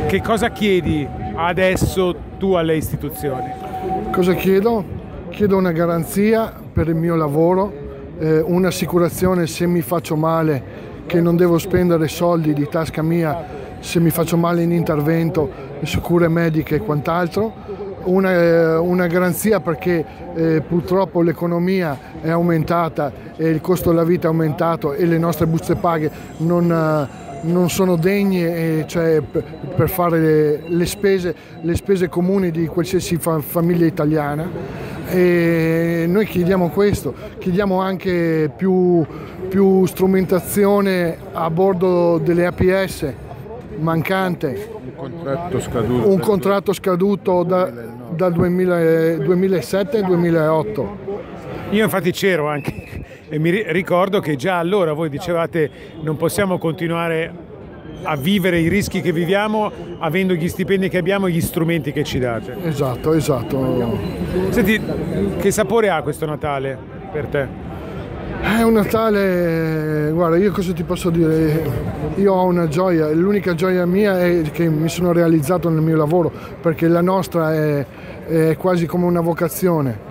Che cosa chiedi adesso tu alle istituzioni? Cosa chiedo? Chiedo una garanzia per il mio lavoro, un'assicurazione se mi faccio male, che non devo spendere soldi di tasca mia se mi faccio male in intervento, su cure mediche e quant'altro, una garanzia perché purtroppo l'economia è aumentata e il costo della vita è aumentato e le nostre buste paga non sono degne, cioè, per fare le spese comuni di qualsiasi famiglia italiana. E noi chiediamo questo, chiediamo anche più strumentazione a bordo delle APS mancante. Un contratto scaduto dal 2007 al 2008. Io infatti c'ero anche e mi ricordo che già allora voi dicevate non possiamo continuare a vivere i rischi che viviamo avendo gli stipendi che abbiamo e gli strumenti che ci date. Esatto, esatto. Senti, che sapore ha questo Natale per te? È un Natale, guarda, io cosa ti posso dire? Io ho una gioia, l'unica gioia mia è che mi sono realizzato nel mio lavoro, perché la nostra è quasi come una vocazione.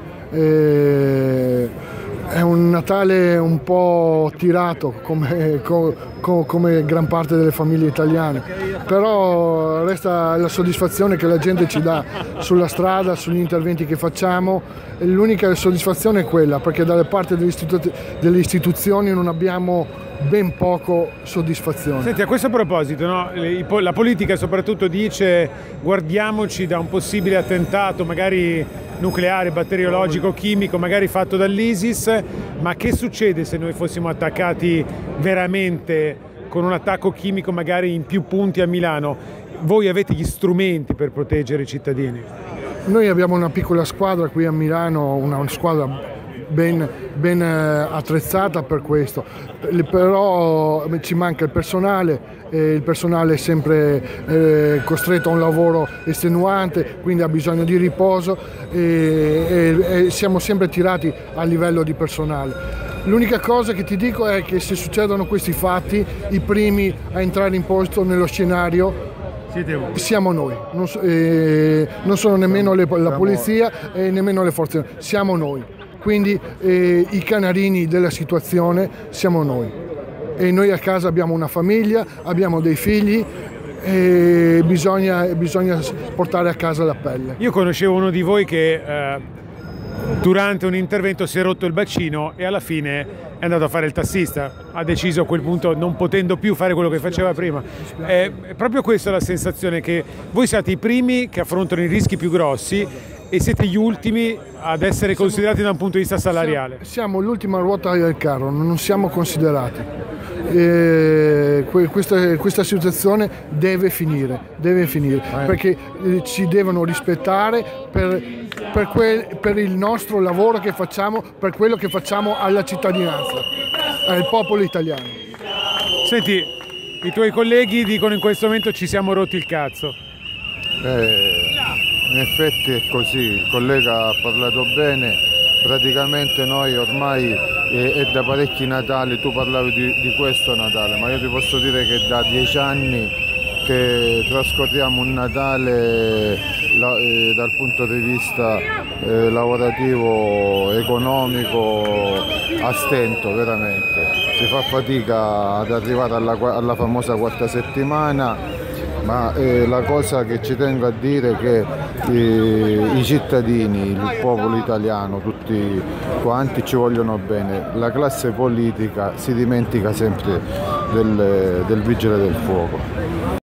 È un Natale un po' tirato come gran parte delle famiglie italiane, però resta la soddisfazione che la gente ci dà sulla strada, sugli interventi che facciamo. L'unica soddisfazione è quella, perché dalle parti delle istituzioni non abbiamo ben poco soddisfazione. Senti, a questo proposito, no? La politica soprattutto dice guardiamoci da un possibile attentato, magari nucleare, batteriologico, chimico, magari fatto dall'ISIS, ma che succede se noi fossimo attaccati veramente con un attacco chimico magari in più punti a Milano? Voi avete gli strumenti per proteggere i cittadini? Noi abbiamo una piccola squadra qui a Milano, una squadra ben attrezzata per questo, però ci manca il personale è sempre costretto a un lavoro estenuante, quindi ha bisogno di riposo e siamo sempre tirati a livello di personale. L'unica cosa che ti dico è che se succedono questi fatti, i primi a entrare in posto nello scenario siamo noi, non sono nemmeno la polizia e nemmeno le forze, siamo noi. Quindi i canarini della situazione siamo noi. E noi a casa abbiamo una famiglia, abbiamo dei figli e bisogna portare a casa la pelle. Io conoscevo uno di voi che durante un intervento si è rotto il bacino e alla fine è andato a fare il tassista, ha deciso a quel punto, non potendo più fare quello che faceva prima. È proprio questa la sensazione, che voi siate i primi che affrontano i rischi più grossi e siete gli ultimi ad essere considerati da un punto di vista salariale. Siamo l'ultima ruota del carro, non siamo considerati. Questa situazione deve finire, perché ci devono rispettare per il nostro lavoro che facciamo, per quello che facciamo alla cittadinanza, al popolo italiano. Senti, i tuoi colleghi dicono in questo momento ci siamo rotti il cazzo. In effetti è così, il collega ha parlato bene, praticamente noi ormai è da parecchi Natali, tu parlavi di questo Natale, ma io ti posso dire che da 10 anni che trascorriamo un Natale dal punto di vista lavorativo, economico, a stento veramente. Si fa fatica ad arrivare alla famosa quarta settimana. Ma la cosa che ci tengo a dire è che i cittadini, il popolo italiano, tutti quanti ci vogliono bene. La classe politica si dimentica sempre del vigile del fuoco.